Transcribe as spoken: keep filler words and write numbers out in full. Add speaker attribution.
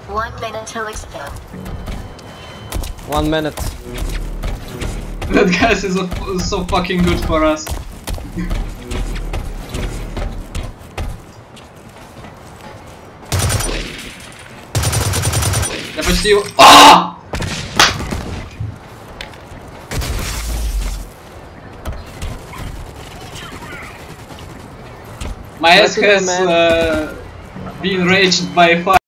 Speaker 1: One minute till explode.
Speaker 2: One minute.
Speaker 3: That gas is a, so fucking good for us. Я почти его... А! My ass has uh, been raged by fire.